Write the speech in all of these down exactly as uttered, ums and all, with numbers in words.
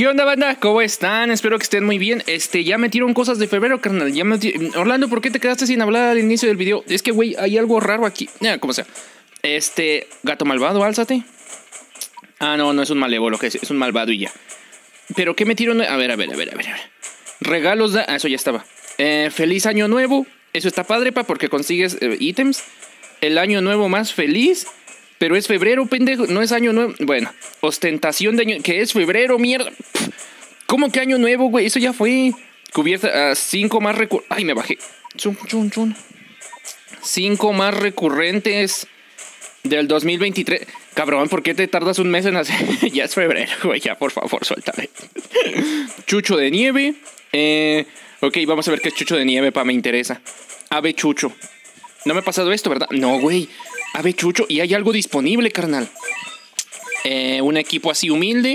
¿Qué onda, banda? ¿Cómo están? Espero que estén muy bien. Este, ya metieron cosas de febrero, carnal. Ya metí... Orlando, ¿por qué te quedaste sin hablar al inicio del video? Es que, güey, hay algo raro aquí. Ya, como sea. Este, gato malvado, álzate. Ah, no, no es un malévolo, que es, es un malvado y ya. Pero, ¿qué metieron? A ver, a ver, a ver, a ver. A ver. Regalos de... Ah, eso ya estaba. Eh, feliz año nuevo. Eso está padre, pa, porque consigues eh, ítems. El año nuevo más feliz. Pero es febrero, pendejo. No es año nuevo. Bueno, ostentación de año... ¿Qué es febrero, mierda? ¿Cómo que año nuevo, güey? Eso ya fue. Cubierta a uh, cinco más recurrentes. Ay, me bajé. Chun, chun, chun. Cinco más recurrentes del dos mil veintitrés. Cabrón, ¿por qué te tardas un mes en hacer? Ya es febrero, güey. Ya, por favor, suéltame. Chucho de nieve. Eh, ok, vamos a ver qué es chucho de nieve, pa. Me interesa. Ave chucho. No me ha pasado esto, ¿verdad? No, güey. Ave chucho. Y hay algo disponible, carnal. Eh, un equipo así humilde.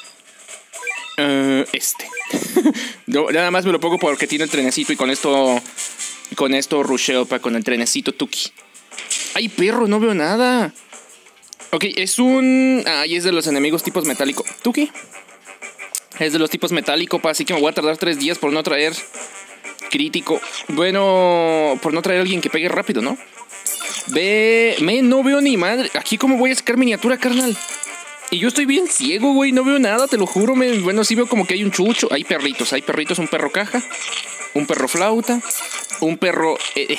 Uh, este. No, nada más me lo pongo porque tiene el trenecito. Y con esto. Con esto rusheo, pa. Con el trenecito tuki. Ay, perro, no veo nada. Ok, es un... Ah, y es de los enemigos tipos metálico. ¿Tuki? Es de los tipos metálico, pa. Así que me voy a tardar tres días por no traer crítico. Bueno, por no traer a alguien que pegue rápido, ¿no? Ve... Me, no veo ni madre. Aquí cómo voy a sacar miniatura, carnal. Y yo estoy bien ciego, güey. No veo nada, te lo juro. Me... Bueno, sí veo como que hay un chucho. Hay perritos, hay perritos. Un perro caja. Un perro flauta. Un perro... Eh,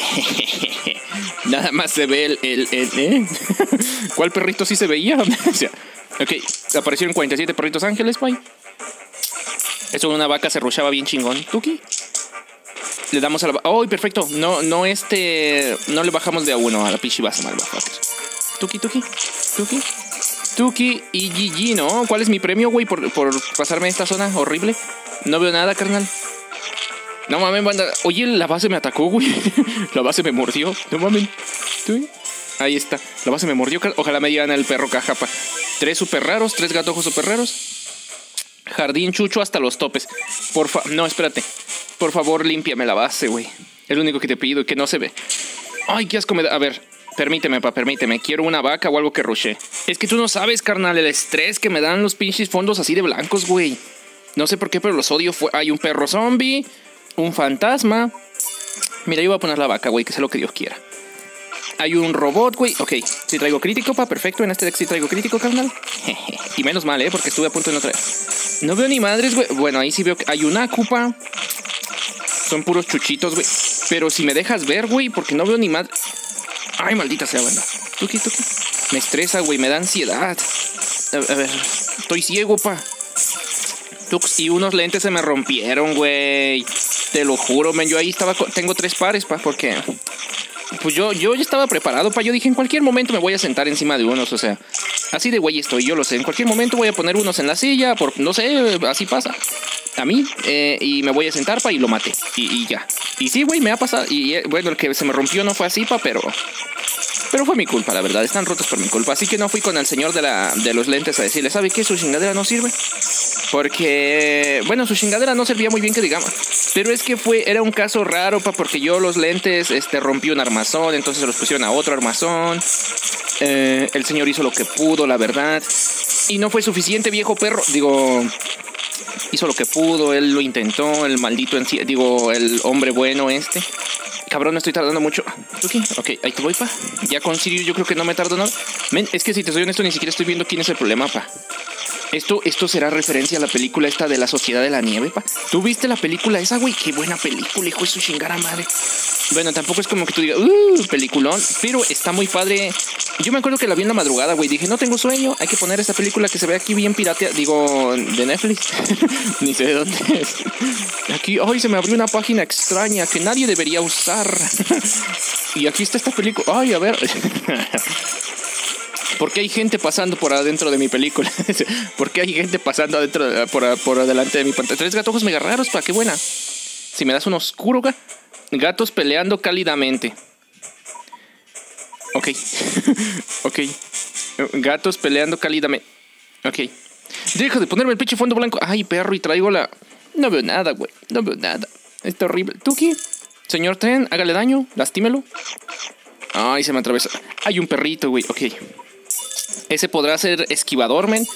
nada más se ve el... el, el ¿eh? ¿Cuál perrito sí se veía? O sea, ok, aparecieron cuarenta y siete perritos ángeles, pay. Eso una vaca se rushaba bien chingón. ¿Tuki? Le damos a la... ¡Oh, perfecto! No, no este... No le bajamos de a uno a la pichibasa malva. Tuki, tuki, tuki, tuki y G G, ¿no? ¿Cuál es mi premio, güey? Por, por pasarme esta zona horrible. No veo nada, carnal. No mames, banda. Oye, la base me atacó, güey. La base me mordió. No mames. Ahí está. La base me mordió. Ojalá me digan el perro cajapa. Tres super raros. Tres gatojos super raros. Jardín chucho hasta los topes. Por favor. No, espérate. Por favor, límpiame la base, güey. Es lo único que te pido y que no se ve. Ay, qué asco me da. A ver. Permíteme, pa, permíteme. Quiero una vaca o algo que rushe. Es que tú no sabes, carnal, el estrés que me dan los pinches fondos así de blancos, güey. No sé por qué, pero los odio. Fue... Hay un perro zombie. Un fantasma. Mira, yo voy a poner la vaca, güey, que sea lo que Dios quiera. Hay un robot, güey. Ok, si traigo crítico, pa, perfecto. En este deck sí traigo crítico, carnal. Y menos mal, eh, porque estuve a punto de no traer. No veo ni madres, güey. Bueno, ahí sí veo que hay una cupa. Son puros chuchitos, güey. Pero si me dejas ver, güey, porque no veo ni madre. Ay, maldita sea, banda. Tuki, tuki. Me estresa, güey, me da ansiedad. A, a ver, estoy ciego, pa. Y unos lentes se me rompieron, güey. Te lo juro, men. Yo ahí estaba... Tengo tres pares, pa, porque... Pues yo, yo ya estaba preparado, pa. Yo dije, en cualquier momento me voy a sentar encima de unos, o sea... Así de güey estoy, yo lo sé. En cualquier momento voy a poner unos en la silla, por... No sé, así pasa. A mí, eh, y me voy a sentar, pa, y lo maté. Y, y ya. Y sí, güey, me ha pasado. Y eh, bueno, el que se me rompió no fue así, pa, pero... Pero fue mi culpa, la verdad. Están rotos por mi culpa. Así que no fui con el señor de, la, de los lentes a decirle, ¿sabe qué? Su chingadera no sirve. Porque, bueno, su chingadera no servía muy bien que digamos. Pero es que fue, era un caso raro, pa, porque yo los lentes, este, rompí un armazón, entonces se los pusieron a otro armazón. Eh, el señor hizo lo que pudo, la verdad. Y no fue suficiente, viejo perro. Digo, hizo lo que pudo, él lo intentó, el maldito en sí, digo, el hombre bueno este. Cabrón, no estoy tardando mucho. Ok, ok, ahí te voy, pa. Ya con Sirio yo creo que no me tardo nada. Men, es que si te soy honesto, ni siquiera estoy viendo quién es el problema, pa. Esto, esto será referencia a la película esta de la Sociedad de la Nieve, pa. ¿Tú viste la película esa, güey? Qué buena película, hijo de su chingada madre. Bueno, tampoco es como que tú digas, uh, peliculón. Pero está muy padre. Yo me acuerdo que la vi en la madrugada, güey. Dije, no tengo sueño. Hay que poner esta película que se ve aquí bien piratea. Digo, de Netflix. Ni sé de dónde es. Aquí, ay, se me abrió una página extraña que nadie debería usar. Y aquí está esta película. Ay, a ver. ¿Por qué hay gente pasando por adentro de mi película? ¿Por qué hay gente pasando adentro, por, por adelante de mi pantalla? Tres gatojos mega raros, pa, qué buena. Si me das un oscuro, ga. Gatos peleando cálidamente. Ok. Ok. Gatos peleando cálidamente. Ok. Deja de ponerme el pinche fondo blanco. Ay, perro, y traigo la... No veo nada, güey. No veo nada. Está horrible. Tuki, señor tren, hágale daño. Lastímelo. Ay, se me atravesa. Hay un perrito, güey. Ok. Ese podrá ser esquivador, men.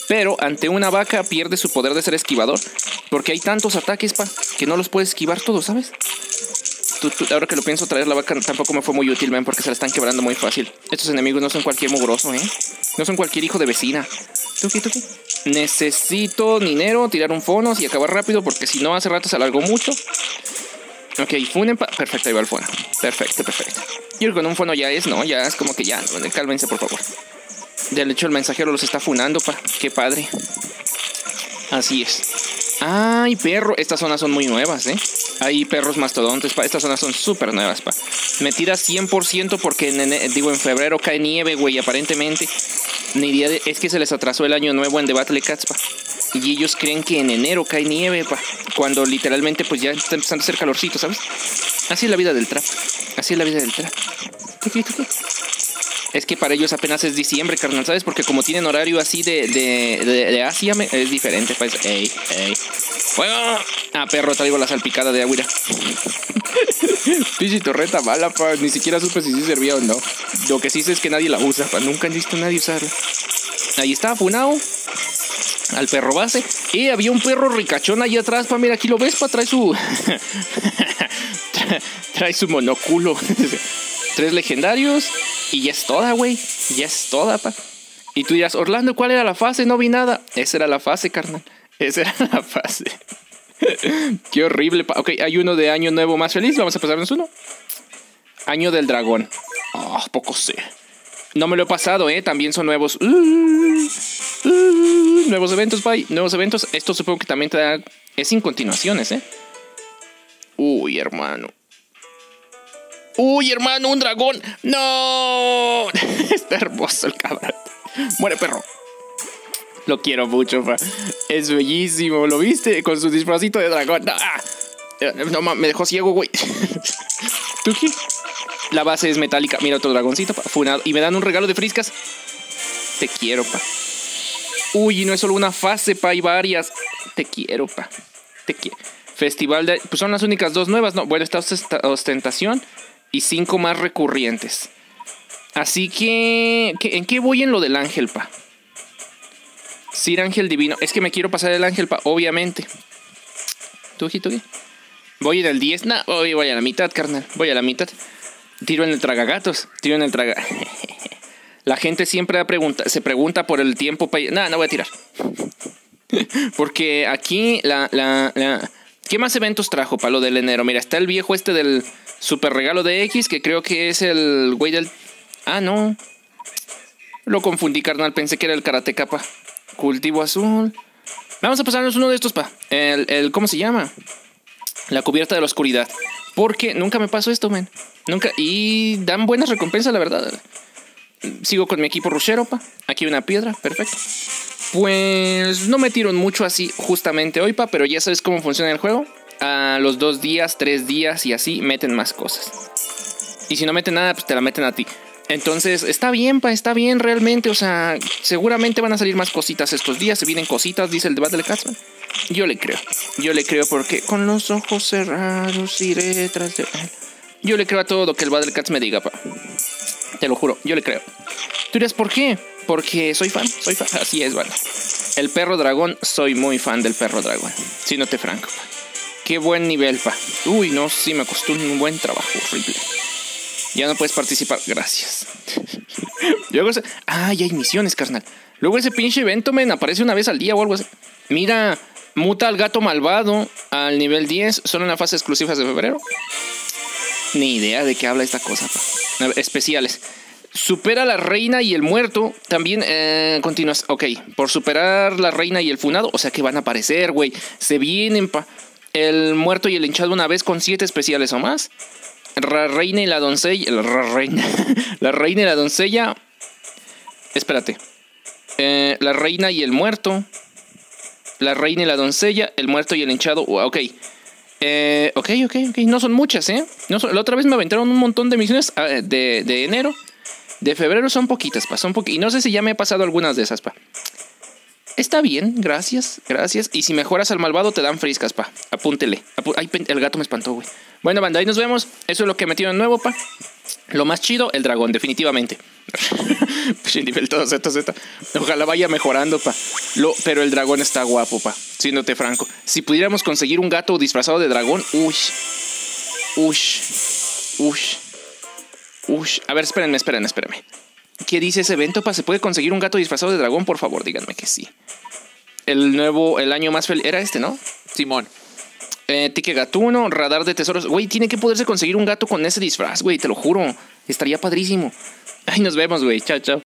Pero ante una vaca pierde su poder de ser esquivador. Porque hay tantos ataques, pa, que no los puedes esquivar todos, ¿sabes? Tú, tú, ahora que lo pienso, traer la vaca tampoco me fue muy útil, man, porque se la están quebrando muy fácil. Estos enemigos no son cualquier mugroso, ¿eh? No son cualquier hijo de vecina. Tuki, tuki. Necesito dinero, tirar un fonos y acabar rápido, porque si no, hace rato se alargó mucho. Ok, funen pa... Perfecto, ahí va el fono. Perfecto, perfecto. Yo creo que con un fono ya es, ¿no? Ya es como que ya, no, cálmense, por favor. De hecho, el mensajero los está funando, pa. Qué padre. Así es. Ay, perro. Estas zonas son muy nuevas, ¿eh? Hay perros mastodontes, pa. Estas zonas son súper nuevas, pa. Me tira cien por ciento porque, en, digo, en febrero cae nieve, güey, aparentemente. Ni idea de... Es que se les atrasó el año nuevo en The Battle Cats, pa. Y ellos creen que en enero cae nieve, pa. Cuando literalmente, pues ya está empezando a hacer calorcito, ¿sabes? Así es la vida del trap. Así es la vida del trap. ¿Qué, qué, qué? Es que para ellos apenas es diciembre, carnal, ¿sabes? Porque como tienen horario así de, de, de, de Asia, me, es diferente, pues. Ey, ey. ¡Fuego! Ah, perro, traigo la salpicada de agüita. Pinche torreta mala, pa. Ni siquiera supe si sí servía o no. Lo que sí sé es que nadie la usa, pa. Nunca han visto a nadie usarla. Ahí está, funao. Al perro base. Y había un perro ricachón ahí atrás, pa. Mira, aquí lo ves, pa. Trae su... trae, trae su monoculo. Tres legendarios. Y ya es toda, güey. Ya es toda, pa. Y tú dirás, Orlando, ¿cuál era la fase? No vi nada. Esa era la fase, carnal. Esa era la fase. Qué horrible, pa. Ok, hay uno de Año Nuevo más feliz. Vamos a pasarnos uno. Año del Dragón. Ah, oh, poco sé. No me lo he pasado, eh. También son nuevos. Uh, uh, nuevos eventos, pa. Nuevos eventos. Esto supongo que también te da... Es sin continuaciones, eh. Uy, hermano. Uy, hermano, un dragón. ¡No! Está hermoso el cabrón. Muere, perro. Lo quiero mucho, pa. Es bellísimo. ¿Lo viste? Con su disfrazito de dragón. No, ah. no me dejó ciego, güey. ¿Tuki? La base es metálica. Mira otro dragoncito, pa. Funado. Y me dan un regalo de friscas. Te quiero, pa. Uy, y no es solo una fase, pa. Hay varias. Te quiero, pa. Te quiero. Festival de... Pues son las únicas dos nuevas, ¿no? Bueno, esta ostentación. Y cinco más recurrentes. Así que... ¿En qué voy en lo del ángel, pa? Sir Ángel Divino. Es que me quiero pasar el ángel, pa. Obviamente. ¿Tuki, tuki? Voy en el diez. No, voy, voy a la mitad, carnal. Voy a la mitad. Tiro en el tragagatos. Tiro en el traga... La gente siempre pregunta, se pregunta por el tiempo, pa. No, no voy a tirar. Porque aquí la, la, la... ¿Qué más eventos trajo para lo del enero? Mira, está el viejo este del... Super regalo de X, que creo que es el güey del... Ah, no. Lo confundí, carnal. Pensé que era el Karate Kappa. Cultivo azul. Vamos a pasarnos uno de estos, pa. El, el... ¿Cómo se llama? La cubierta de la oscuridad. Porque nunca me pasó esto, men. Nunca. Y dan buenas recompensas, la verdad. Sigo con mi equipo rushero, pa. Aquí hay una piedra. Perfecto. Pues no me tiro mucho así justamente hoy, pa. Pero ya sabes cómo funciona el juego. A los dos días, tres días y así meten más cosas. Y si no meten nada, pues te la meten a ti. Entonces, está bien, pa, está bien realmente. O sea, seguramente van a salir más cositas estos días. Se vienen cositas, dice el debate de Catsman. Yo le creo. Yo le creo porque con los ojos cerrados iré tras de él. Yo le creo a todo lo que el Battle Cats me diga, pa. Te lo juro, yo le creo. Tú dirás, ¿por qué? Porque soy fan, soy fan. Así es, vale. El perro dragón, soy muy fan del perro dragón. Si no te franco, pa. Qué buen nivel, pa. Uy, no, sí me costó un buen trabajo, horrible. Ya no puedes participar, gracias. Luego ese... Ah, ya hay misiones, carnal. Luego ese pinche evento, men, aparece una vez al día o algo así. Mira, muta al gato malvado al nivel diez. Solo en la fase exclusiva de febrero. Ni idea de qué habla esta cosa, pa. Especiales. Supera a la reina y el muerto. También eh, continúas. Ok, por superar la reina y el funado. O sea que van a aparecer, güey. Se vienen, pa. El muerto y el hinchado una vez con siete especiales o más. La reina y la doncella. La reina. La reina y la doncella. Espérate. Eh, la reina y el muerto. La reina y la doncella. El muerto y el hinchado. Ok. Eh, ok, ok, ok. No son muchas, ¿eh? No son... La otra vez me aventaron un montón de misiones uh, de, de enero. De febrero son poquitas, pa. Son poqu... Y no sé si ya me he pasado algunas de esas, pa. Está bien, gracias, gracias. Y si mejoras al malvado te dan friscas, pa. Apúntele. Apu... Ay, el gato me espantó, güey. Bueno, banda, ahí nos vemos. Eso es lo que metieron nuevo, pa. Lo más chido, el dragón, definitivamente. Nivel todo Z, Z. Ojalá vaya mejorando, pa. Lo, pero el dragón está guapo, pa. Siéndote franco. Si pudiéramos conseguir un gato disfrazado de dragón, uy. Uy. Uy. Uy. A ver, espérenme, espérenme, espérenme. ¿Qué dice ese evento, pa? ¿Se puede conseguir un gato disfrazado de dragón? Por favor, díganme que sí. El nuevo, el año más feliz. Era este, ¿no? Simón. Eh, tique gatuno, radar de tesoros. Güey, tiene que poderse conseguir un gato con ese disfraz, güey, te lo juro. Estaría padrísimo. Ay, nos vemos, güey. Chao, chao.